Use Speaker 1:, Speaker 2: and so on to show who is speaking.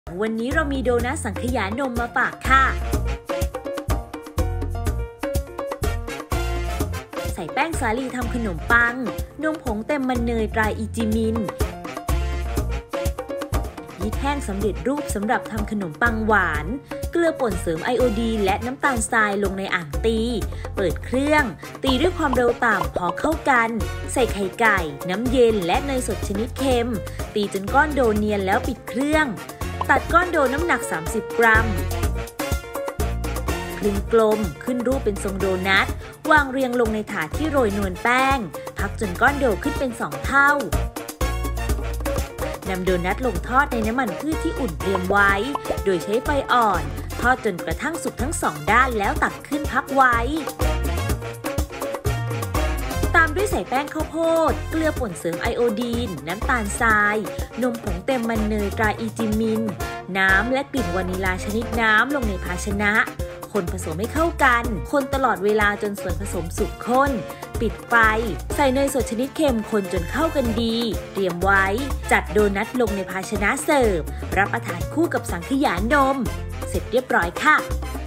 Speaker 1: วันนี้เรามีโดนัทสังขยานมมาฝากค่ะใส่แป้งสาลีทำขนมปังนมผงเต็มมันเนยตราอีจิมินยีสต์แห้งสำเร็จรูปสำหรับทำขนมปังหวานเกลือป่นเสริมไอโอดีนและน้ำตาลทรายลงในอ่างตีเปิดเครื่องตีด้วยความเร็วต่ำพอเข้ากันใส่ไข่ไก่น้ำเย็นและเนยสดชนิดเค็มตีจนก้อนโดเนียนแล้วปิดเครื่องตัดก้อนโดน้ำหนัก30 กรัมคลึงกลมขึ้นรูปเป็นทรงโดนัทวางเรียงลงในถาดที่โรยนวลแป้งพักจนก้อนโดขึ้นเป็น2 เท่านำโดนัทลงทอดในน้ำมันพืชที่อุ่นเตรียมไว้โดยใช้ไฟอ่อนทอดจนกระทั่งสุกทั้ง2 ด้านแล้วตักขึ้นพักไว้ตามด้วยใส่แป้งข้าวโพดเกลือป่นเสริมไอโอดีนน้ำตาลทรายนมผงเต็มมันเนยตราอีจิมินน้ำและกลิ่นวานิลาชนิดน้ำลงในภาชนะคนผสมให้เข้ากันคนตลอดเวลาจนส่วนผสมสุกข้นปิดไฟใส่เนยสดชนิดเค็มคนจนเข้ากันดีเตรียมไว้จัดโดนัทลงในภาชนะเสิร์ฟรับประทานคู่กับสังขยานมเสร็จเรียบร้อยค่ะ